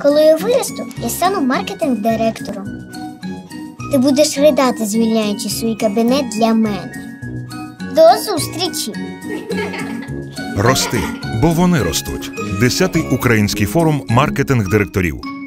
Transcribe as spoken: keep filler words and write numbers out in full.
Коли я виросту, я стану маркетинг-директором. Ти будеш ридати, звільняючи свій кабінет для мене. До зустрічі! Рости, бо вони ростуть. Десятий український форум маркетинг-директорів.